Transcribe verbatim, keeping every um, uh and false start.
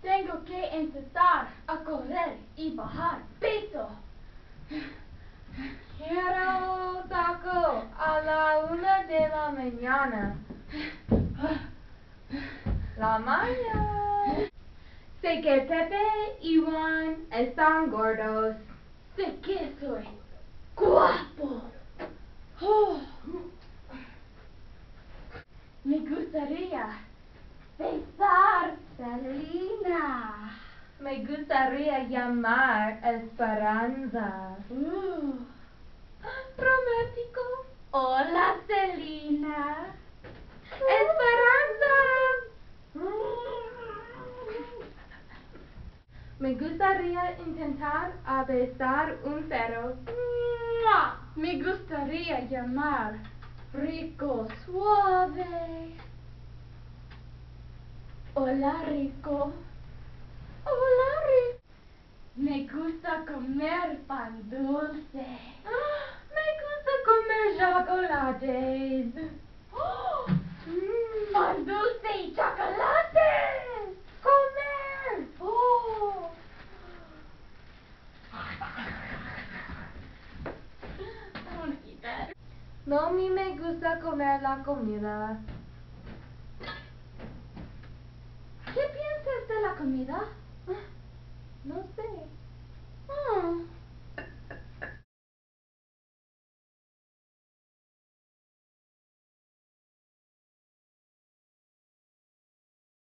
Tengo que empezar a correr y bajar peso. Quiero taco a la una de la mañana. La mañana. Sé que Pepe y Juan están gordos. Sé que soy guapo. Oh. Me gustaría besar Selena. Me gustaría llamar Esperanza. Uh. Romántico. Hola, Selena. Esperanza. Me gustaría intentar a besar un perro. Me gustaría llamar Rico Suave. Hola, Rico. Hola, Rico. Me gusta comer pan dulce. Me gusta comer chocolates. Oh, mm, pan dulce y chocolate. Comer. Oh. I want to eat that. No, a mí me gusta comer la comida. ¿Qué piensas de la comida?